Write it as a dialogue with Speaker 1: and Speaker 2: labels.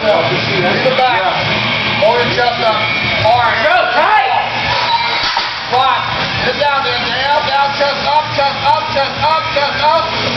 Speaker 1: To the back. Hold your chest up. Hard.
Speaker 2: Go tight.
Speaker 1: Squat. Get down there. Down, down, chest up, chest up, chest up, chest up.